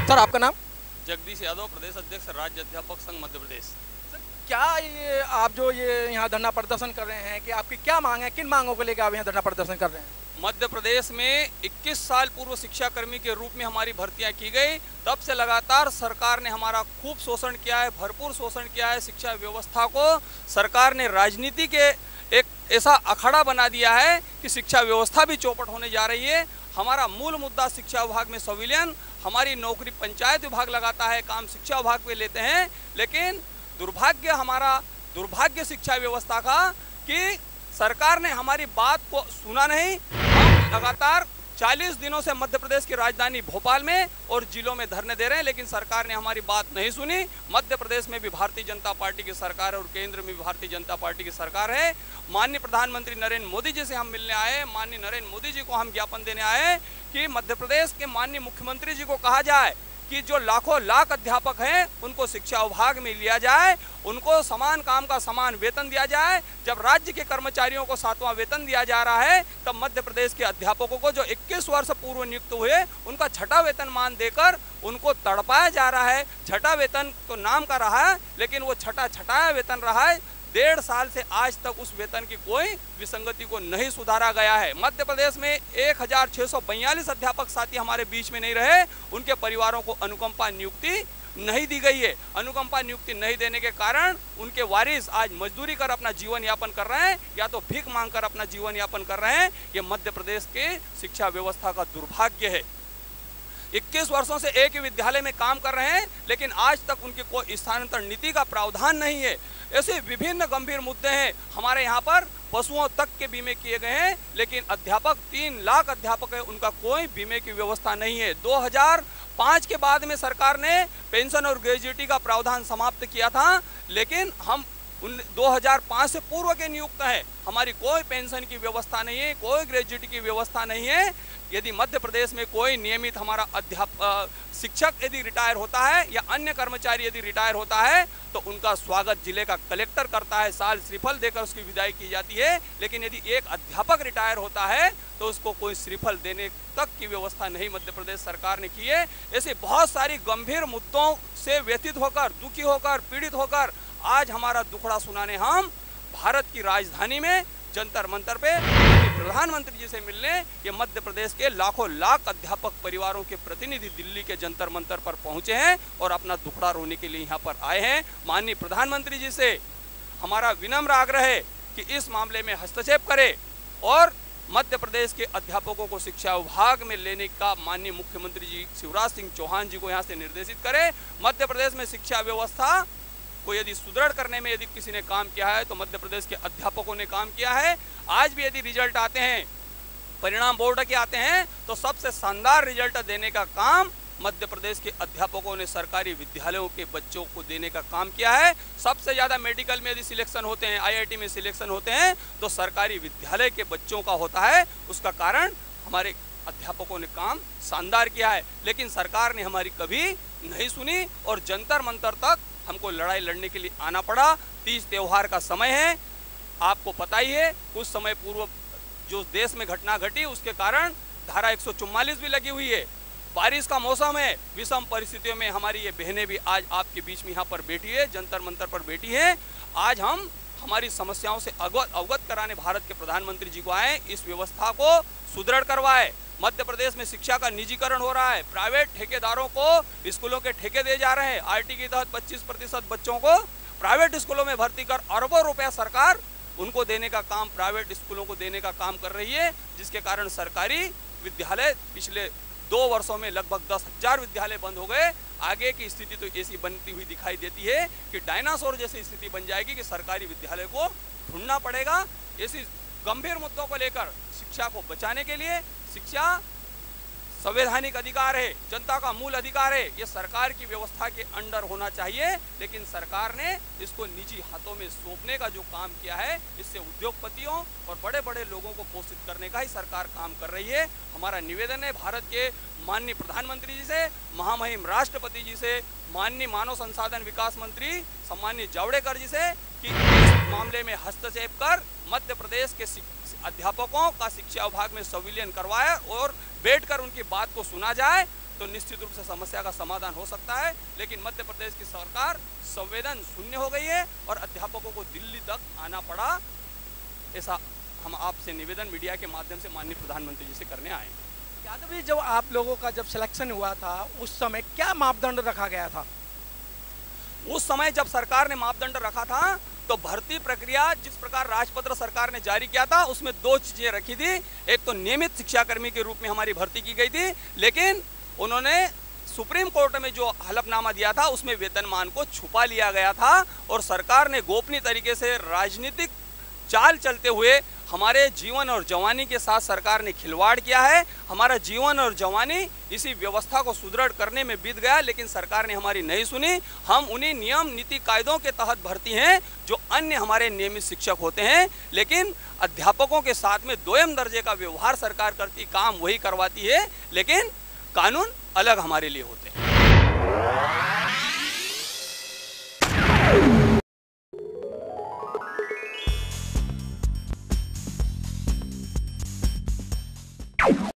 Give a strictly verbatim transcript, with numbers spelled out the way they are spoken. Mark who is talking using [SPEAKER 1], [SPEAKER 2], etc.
[SPEAKER 1] Sir आपका नाम?
[SPEAKER 2] जगदीश यादव, प्रदेश अध्यक्ष राज्य अध्यापक संघ मध्य प्रदेश।
[SPEAKER 1] सर क्या ये आप जो ये यहाँ धरना प्रदर्शन कर रहे हैं कि आपकी क्या मांग है, किन मांगों को लेकर आप यहाँ धरना प्रदर्शन कर रहे हैं?
[SPEAKER 2] मध्य प्रदेश में इक्कीस साल पूर्व शिक्षाकर्मी के रूप में हमारी भर्तियां की गई, तब से लगातार सरकार ने हमारा खूब शोषण किया है, भरपूर शोषण किया है। शिक्षा व्यवस्था को सरकार ने राजनीति के एक ऐसा अखाड़ा बना दिया है कि शिक्षा व्यवस्था भी चौपट होने जा रही है। हमारा मूल मुद्दा शिक्षा विभाग में संविलियन, हमारी नौकरी पंचायत विभाग लगाता है, काम शिक्षा विभाग में लेते हैं, लेकिन दुर्भाग्य हमारा दुर्भाग्य शिक्षा व्यवस्था का कि सरकार ने हमारी बात को सुना नहीं। हम लगातार चालीस दिनों से मध्य प्रदेश की राजधानी भोपाल में और जिलों में धरने दे रहे हैं, लेकिन सरकार ने हमारी बात नहीं सुनी। मध्य प्रदेश में भी भारतीय जनता पार्टी की सरकार है और केंद्र में भी भारतीय जनता पार्टी की सरकार है। माननीय प्रधानमंत्री नरेंद्र मोदी जी से हम मिलने आए, माननीय नरेंद्र मोदी जी को हम ज्ञापन देने आए कि मध्य प्रदेश के माननीय मुख्यमंत्री जी को कहा जाए कि जो लाखों लाख अध्यापक हैं उनको शिक्षा विभाग में लिया जाए, उनको समान काम का समान वेतन दिया जाए। जब राज्य के कर्मचारियों को सातवां वेतन दिया जा रहा है, तब मध्य प्रदेश के अध्यापकों को जो इक्कीस वर्ष पूर्व नियुक्त हुए उनका छठा वेतनमान देकर उनको तड़पाया जा रहा है। छठा वेतन तो नाम का रहा है, लेकिन वो छठा छठाया वेतन रहा है। डेढ़ साल से आज तक उस वेतन की कोई विसंगति को नहीं सुधारा गया है। मध्य प्रदेश में एक हजार छः सौ बयालीस अध्यापक साथी हमारे बीच में नहीं रहे, उनके परिवारों को अनुकंपा नियुक्ति नहीं दी गई है। अनुकंपा नियुक्ति नहीं देने के कारण उनके वारिस आज मजदूरी कर अपना जीवन यापन कर रहे हैं या तो भीख मांग कर अपना जीवन यापन कर रहे हैं। ये मध्य प्रदेश के शिक्षा व्यवस्था का दुर्भाग्य है। इक्कीस वर्षों से एक ही विद्यालय में काम कर रहे हैं, लेकिन आज तक उनकी कोई स्थानांतरण नीति का प्रावधान नहीं है। ऐसे विभिन्न गंभीर मुद्दे हैं। हमारे यहाँ पर पशुओं तक के बीमे किए गए हैं, लेकिन अध्यापक तीन लाख अध्यापक है, उनका कोई बीमे की व्यवस्था नहीं है। दो हज़ार पाँच के बाद में सरकार ने पेंशन और ग्रेजुएटी का प्रावधान समाप्त किया था, लेकिन हम उन दो हज़ार पाँच से पूर्व के नियुक्त हैं। हमारी कोई पेंशन की व्यवस्था नहीं है, कोई ग्रेजुएटी की व्यवस्था नहीं है। यदि मध्य प्रदेश में कोई नियमित हमारा अध्यापक शिक्षक यदि रिटायर होता है या अन्य कर्मचारी यदि रिटायर होता है तो उनका स्वागत जिले का कलेक्टर करता है, साल श्रीफल देकर उसकी विदाई की जाती है। लेकिन यदि एक अध्यापक रिटायर होता है तो उसको कोई श्रीफल देने तक की व्यवस्था नहीं मध्य प्रदेश सरकार ने की है। ऐसे बहुत सारी गंभीर मुद्दों से व्यथित होकर, दुखी होकर, पीड़ित होकर आज हमारा दुखड़ा सुनाने हम भारत की राजधानी में जंतर मंतर पे प्रधानमंत्री जी से मिलने ये मध्य प्रदेश के लाखों लाख अध्यापक परिवारों के प्रतिनिधि दिल्ली के जंतर मंतर पर पहुंचे हैं और अपना दुखड़ा रोने के लिए यहाँ पर आए हैं। माननीय प्रधानमंत्री जी से हमारा विनम्र आग्रह है कि इस मामले में हस्तक्षेप करें और मध्य प्रदेश के अध्यापकों को शिक्षा विभाग में लेने का माननीय मुख्यमंत्री जी शिवराज सिंह चौहान जी को यहाँ से निर्देशित करें। मध्य प्रदेश में शिक्षा व्यवस्था को यदि सुदृढ़ करने में यदि किसी ने काम किया है तो मध्य प्रदेश के अध्यापकों ने काम किया है। आज भी यदि रिजल्ट आते हैं, परिणाम बोर्ड के आते हैं, तो सबसे शानदार रिजल्ट देने का काम मध्य प्रदेश के अध्यापकों ने सरकारी विद्यालयों के बच्चों को देने का काम किया है। सबसे ज़्यादा मेडिकल में यदि सिलेक्शन होते हैं, आई आई टी में सिलेक्शन होते हैं तो सरकारी विद्यालय के बच्चों का होता है। उसका कारण हमारे अध्यापकों ने काम शानदार किया है, लेकिन सरकार ने हमारी कभी नहीं सुनी और जंतर मंतर तक हमको लड़ाई लड़ने के लिए आना पड़ा। तीज त्योहार का समय है, आपको पता ही है, कुछ समय पूर्व जो देश में घटना घटी उसके कारण धारा एक सौ चौवालीस भी लगी हुई है। बारिश का मौसम है, विषम परिस्थितियों में हमारी ये बहनें भी आज आपके बीच में यहाँ पर बैठी है, जंतर मंतर पर बैठी है। आज हम हमारी समस्याओं से अवगत अवगत कराने भारत के प्रधानमंत्री जी को आए, इस व्यवस्था को सुदृढ़ करवाए। मध्य प्रदेश में शिक्षा का निजीकरण हो रहा है, प्राइवेट ठेकेदारों को स्कूलों के ठेके दिए जा रहे हैं। आर टी के तहत पच्चीस प्रतिशत बच्चों को प्राइवेट स्कूलों में भर्ती कर अरबों रुपया सरकार उनको देने का काम, प्राइवेट स्कूलों को देने का काम कर रही है, जिसके कारण सरकारी विद्यालय पिछले दो वर्षों में लगभग दस हजार विद्यालय बंद हो गए। आगे की स्थिति तो ऐसी बनती हुई दिखाई देती है कि डायनासोर जैसी स्थिति बन जाएगी कि सरकारी विद्यालय को ढूंढना पड़ेगा। ऐसी गंभीर मुद्दों को लेकर शिक्षा को बचाने के लिए, शिक्षा संवैधानिक अधिकार है, जनता का मूल अधिकार है, ये सरकार की व्यवस्था के अंडर होना चाहिए, लेकिन सरकार ने इसको निजी हाथों में सौंपने का जो काम किया है, इससे उद्योगपतियों और बड़े बड़े लोगों को पोषित करने का ही सरकार काम कर रही है। हमारा निवेदन है भारत के माननीय प्रधानमंत्री जी से, महामहिम राष्ट्रपति जी से, माननीय मानव संसाधन विकास मंत्री सम्माननीय जावड़ेकर जी से कि इस मामले में हस्तक्षेप कर मध्य प्रदेश के अध्यापकों का शिक्षा विभाग में संविलियन करवाए और बैठकर उनकी बात को सुना जाए तो निश्चित रूप से समस्या का समाधान हो सकता है। लेकिन मध्य प्रदेश की सरकार संवेदन शून्य हो गई है और अध्यापकों को दिल्ली तक आना पड़ा। ऐसा हम आपसे निवेदन मीडिया के माध्यम से माननीय प्रधानमंत्री जी से करने आए।
[SPEAKER 1] यादव जी, जब आप लोगों का जब सिलेक्शन हुआ था उस समय क्या मापदंड रखा गया था?
[SPEAKER 2] उस समय जब सरकार ने मापदंड रखा था तो भर्ती प्रक्रिया जिस प्रकार राजपत्र सरकार ने जारी किया था उसमें दो चीजें रखी थी। एक तो नियमित शिक्षाकर्मी के रूप में हमारी भर्ती की गई थी, लेकिन उन्होंने सुप्रीम कोर्ट में जो हलफनामा दिया था उसमें वेतनमान को छुपा लिया गया था और सरकार ने गोपनीय तरीके से राजनीतिक चाल चलते हुए हमारे जीवन और जवानी के साथ सरकार ने खिलवाड़ किया है। हमारा जीवन और जवानी इसी व्यवस्था को सुदृढ़ करने में बीत गया, लेकिन सरकार ने हमारी नहीं सुनी। हम उन्हीं नियम नीति कायदों के तहत भर्ती हैं जो अन्य हमारे नियमित शिक्षक होते हैं, लेकिन अध्यापकों के साथ में दोयम दर्जे का व्यवहार सरकार करती, काम वही करवाती है, लेकिन कानून अलग हमारे लिए होते हैं।